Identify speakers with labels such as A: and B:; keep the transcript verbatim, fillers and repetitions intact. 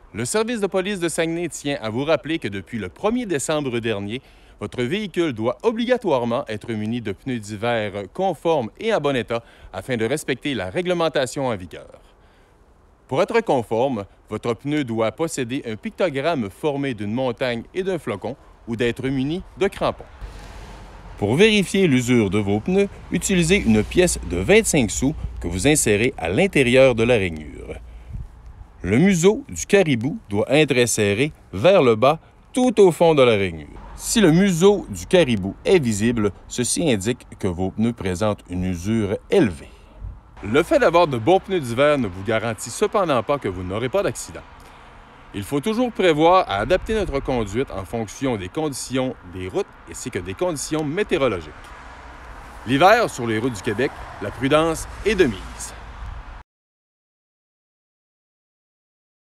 A: Le service de police de Saguenay tient à vous rappeler que depuis le premier décembre dernier, votre véhicule doit obligatoirement être muni de pneus d'hiver conformes et en bon état afin de respecter la réglementation en vigueur. Pour être conforme, votre pneu doit posséder un pictogramme formé d'une montagne et d'un flocon ou d'être muni de crampons. Pour vérifier l'usure de vos pneus, utilisez une pièce de vingt-cinq sous que vous insérez à l'intérieur de la rainure. Le museau du caribou doit être inséré vers le bas tout au fond de la rainure. Si le museau du caribou est visible, ceci indique que vos pneus présentent une usure élevée. Le fait d'avoir de bons pneus d'hiver ne vous garantit cependant pas que vous n'aurez pas d'accident. Il faut toujours prévoir à adapter notre conduite en fonction des conditions des routes ainsi que des conditions météorologiques. L'hiver, sur les routes du Québec, la prudence est de mise.